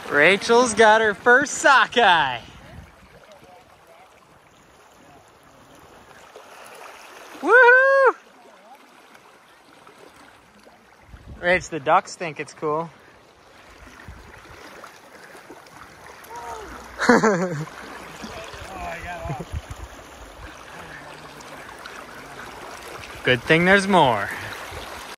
Rachel's got her first sockeye. Woohoo! Rach, the ducks think it's cool. Good thing there's more.